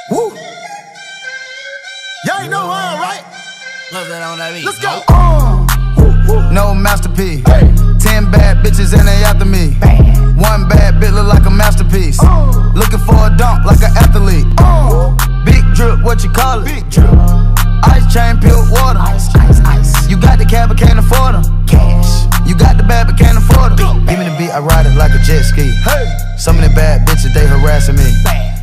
Woo. Y'all ain't know wrong, right? What's that on that beat? Let's go. No masterpiece. 10 bad bitches and they after me. One bad bitch look like a masterpiece. Looking for a dunk like an athlete. Big drip, what you call it? Big drip. Ice chain, pure water. Ice, ice, ice. You got the cab but can't afford them. Cash. You got the bad but can't afford them. Give me the beat, I ride it like a jet ski. Hey. Some of the bad bitches, they harassing me. Bad.